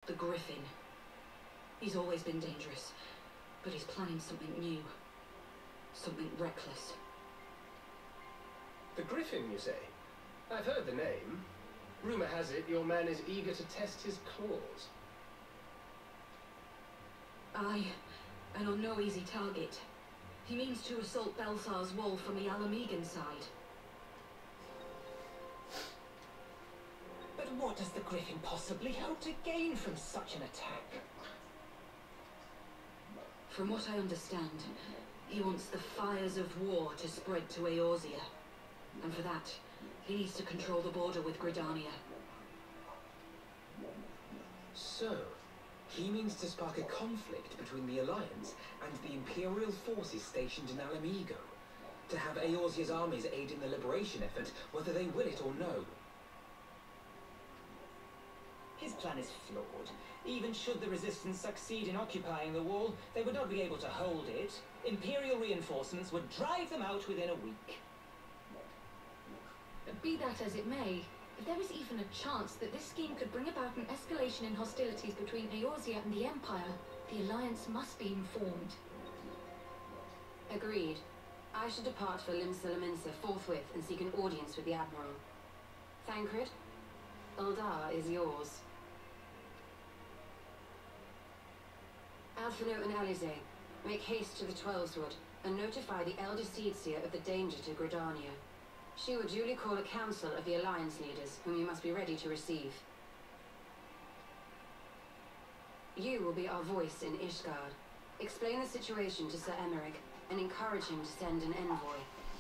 The Griffin. He's always been dangerous, but he's planning something new. Something reckless. The Griffin, you say? I've heard the name. Rumor has it your man is eager to test his claws. Aye, and on no easy target. He means to assault Belsar's wall from the Alamegan side. But what does the Griffin possibly hope to gain from such an attack? From what I understand, he wants the fires of war to spread to Eorzea. And for that, he needs to control the border with Gridania. So, he means to spark a conflict between the Alliance and the Imperial forces stationed in Alamigo, to have Eorzea's armies aid in the liberation effort, whether they will it or no. His plan is flawed. Even should the Resistance succeed in occupying the wall, they would not be able to hold it. Imperial reinforcements would drive them out within a week. Be that as it may, if there is even a chance that this scheme could bring about an escalation in hostilities between Eorzea and the Empire, the Alliance must be informed. Agreed. I should depart for Lim-Selaminsa forthwith and seek an audience with the Admiral. Thancred, Uldar is yours. Alphinaud and Alisaie, make haste to the Twelveswood and notify the Elder Seedseer of the danger to Gridania. She will duly call a council of the Alliance leaders, whom you must be ready to receive. You will be our voice in Ishgard. Explain the situation to Sir Emeric and encourage him to send an envoy.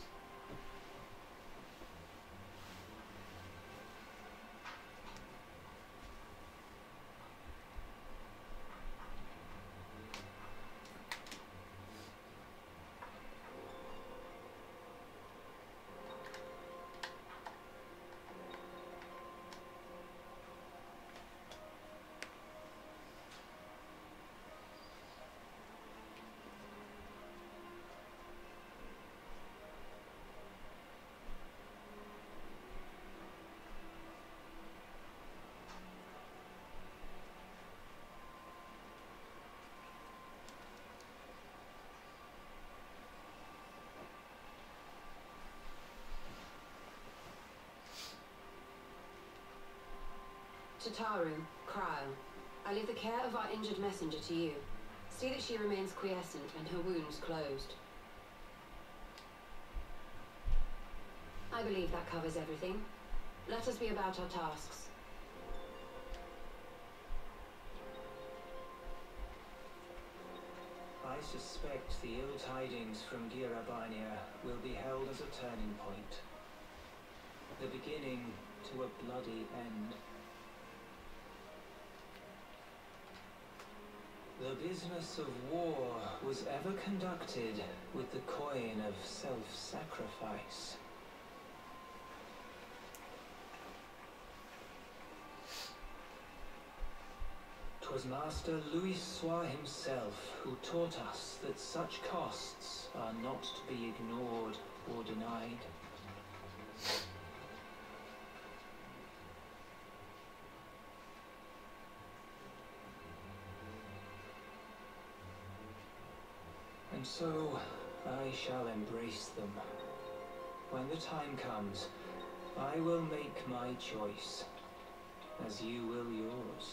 Tataru, Krile, I leave the care of our injured messenger to you. See that she remains quiescent and her wounds closed. I believe that covers everything. Let us be about our tasks. I suspect the ill tidings from Gyr Abania will be held as a turning point. The beginning to a bloody end. The business of war was ever conducted with the coin of self-sacrifice. 'Twas Master Louis Soir himself who taught us that such costs are not to be ignored or denied. And so, I shall embrace them. When the time comes, I will make my choice, as you will yours.